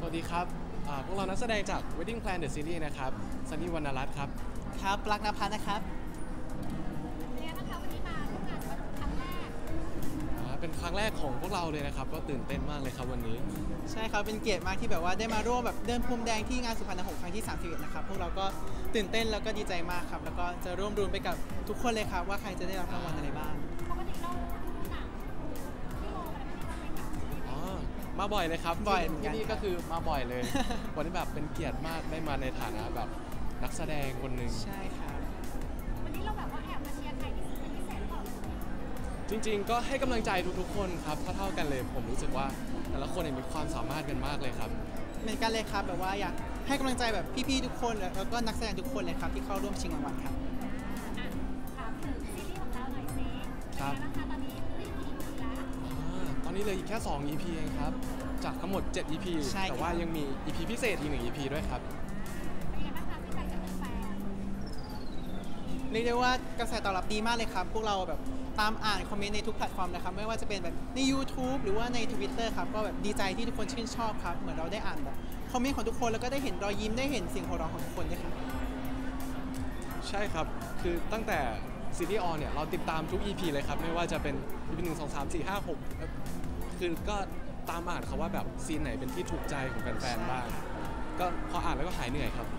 วัสดีครับพวกเรานักแสดงจาก Wedding Plan The Series นะครับซันนี่วรรณรัตน์ครับครับปลักนภัสนะครับเป็นไงบ้างคะวันนี้มาร่วมงานวันครั้งแรกเป็นครั้งแรกของพวกเราเลยนะครับก็ตื่นเต้นมากเลยครับวันนี้ใช่ครับเป็นเกียรติมากที่แบบว่าได้มาร่วมแบบเดินพรมแดงที่งานสุพรรณหงส์ครั้งที่31นะครับพวกเราก็ตื่นเต้นแล้วก็ดีใจมากครับแล้วก็จะร่วมรุ้นไปกับทุกคนเลยครับว่าใครจะได้รับรางวัลอะไรบ้างปกติเราดูหนังที่โรงอะไรไม่ได้บ้างไหมคะมาบ่อยเลยครับบ่อยเหมือนกันที่นี่ก็คือมาบ่อยเลย วันนี้แบบเป็นเกียรติมากได้มาในฐานะแบบนักแสดงคนหนึ่งใช่ครับวันนี้เราแบบว่าแอบมาเชียร์ใครที่เป็นพิเศษหรือเปล่าจริงๆก็ให้กำลังใจทุกๆคนครับเท่ากันเลยผมรู้สึกว่าแต่ละคนมีความสามารถกันมากเลยครับเหมือนกันเลยครับแบบว่าอยากให้กำลังใจแบบพี่ๆทุกคนแล้วก็นักแสดงทุกคนเลยครับที่เข้าร่วมชิงรางวัลครับถามถึงซีรีส์ของเราหน่อยสิเป็นไงบ้างคะตอนนี้ได้กี่ EP แล้วตอนนี้เลยอีกแค่2 EP เองครับจากทั้งหมด7 EP แต่ว่ายังมี EP พิเศษอีก1 EP ด้วยครับเป็นไงบ้างคะที่ไปจากแฟนเรียกได้ว่ากระแสตอบรับดีมากเลยครับพวกเราแบบตามอ่านคอมเมนต์ในทุกแพลตฟอร์มนะครับไม่ว่าจะเป็นแบบใน YouTube หรือว่าใน Twitter ครับก็แบบดีใจที่ทุกคนชื่นชอบครับเหมือนเราได้อ่านแบบคอมเมนต์ของทุกคนแล้วก็ได้เห็นรอยยิ้มได้เห็นเสียงหัวเราะของทุกคนด้วยครับใช่ครับคือตั้งแต่ซีรีส์ออนเนี่ยเราติดตามทุก EP เลยครับไม่ว่าจะเป็น EP 1 2 3 4 5 6คือก็ตามอ่านเขาว่าแบบซีนไหนเป็นที่ถูกใจของแฟนๆบ้างก็พออ่านแล้วก็หายเหนื่อยครับ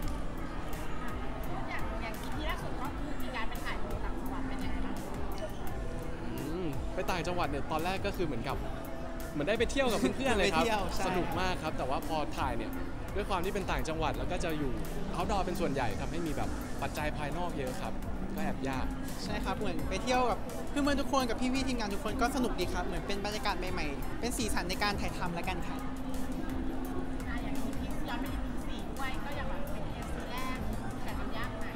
อย่าง EP ล่าสุดก็คือมีการไปถ่ายโปรต่างจังหวัดเป็นยังไงบ้างไปต่างจังหวัดเนี่ยตอนแรกก็คือเหมือนได้ไปเที่ยวกับเพื่อนๆเลยครับสนุกมากครับแต่ว่าพอถ่ายเนี่ยด้วยความที่เป็นต่างจังหวัดแล้วก็จะอยู่เอาท์ดอร์เป็นส่วนใหญ่ทำให้มีแบบปัจจัยภายนอกเยอะครับก็แอบยากใช่ครับเหมือนไปเที่ยวกับเพื่อนๆทุกคนกับพี่ๆทีมงานทุกคนก็สนุกดีครับเหมือนเป็นบรรยากาศใหม่ๆเป็นสีสันในการถ่ายทำแล้วกันครับอย่างที่ย้อนไป EP 4ด้วยก็อย่างแบบเป็น EP แรกแต่มันยากไหม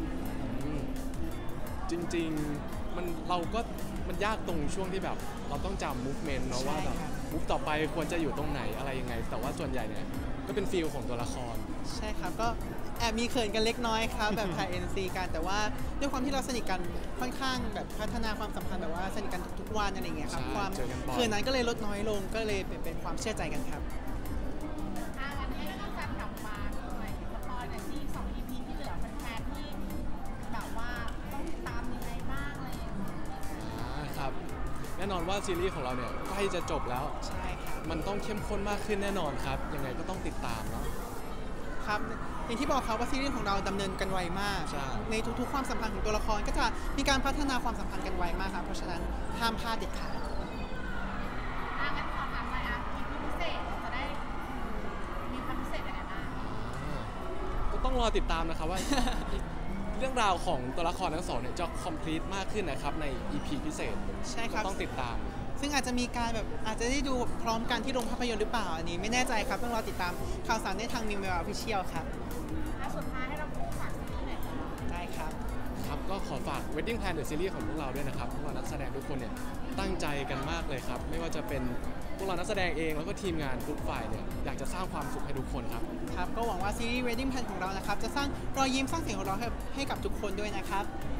จริงๆมันยากตรงช่วงที่แบบเราต้องจำ movement เนาะว่าแบบ move ต่อไปควรจะอยู่ตรงไหนอะไรยังไงแต่ว่าส่วนใหญ่เนี่ยก็เป็นฟีลของตัวละครใช่ครับก็แอบมีเขินกันเล็กน้อยครับแบบถ่าย NC กันแต่ว่าด้วยความที่เราสนิทกันค่อนข้างแบบพัฒนาความสัมพันธ์แบบว่าสนิทกันทุกๆวันอะไรอย่างเงี้ยครับความเขินนั้นก็เลยลดน้อยลงก็เลยเป็นความเชื่อใจกันครับอันนี้ก็ต้องการกลับมาหน่อยสปอยหน่อยที่2 EP ที่เหลือเป็นแฟนที่แบบว่าต้องติดตามยังไงบ้างอะไรอย่างเงี้ยครับแน่นอนว่าซีรีส์ของเราเนี่ยใกล้จะจบแล้วใช่ครับมันต้องเข้มข้นมากขึ้นแน่นอนครับยังไงก็ต้องติดตามเนาะครับอย่างที่บอกครับว่าซีรีส์ของเราดำเนินกันไวมากในทุกๆความสัมพันธ์ของตัวละครก็จะมีการพัฒนาความสัมพันธ์กันไวมากครับเพราะฉะนั้นห้ามพลาดเด็ดขาดงั้นขอถามหน่อยEP พิเศษจะได้มีความพิเศษอะไรบ้างก็ต้องรอติดตามนะครับว่า เรื่องราวของตัวละครทั้งสองเนี่ยจะ complete มากขึ้นนะครับใน EP พิเศษใช่ครับต้องติดตามซึ่งอาจจะมีการแบบอาจจะได้ดูพร้อมกันที่โรงภาพยนตร์หรือเปล่าอันนี้ไม่แน่ใจครับต้องรอติดตามข่าวสารได้ทาง Mimeo Official ครับสุดท้ายให้เราพูดฝากซีรีส์หน่อยได้ครับก็ขอฝาก Wedding Plan The Series ของพวกเราด้วยนะครับพวกเรานักแสดงทุกคนเนี่ยตั้งใจกันมากเลยครับไม่ว่าจะเป็นพวกเรานักแสดงเองแล้วก็ทีมงานทุกฝ่ายเนี่ยอยากจะสร้างความสุขให้ทุกคนครับครับก็หวังว่าซีรีส์ Wedding Plan ของเรานะครับจะสร้างรอยยิ้มสร้างเสียงหัวเราะให้กับทุกคนด้วยนะครับ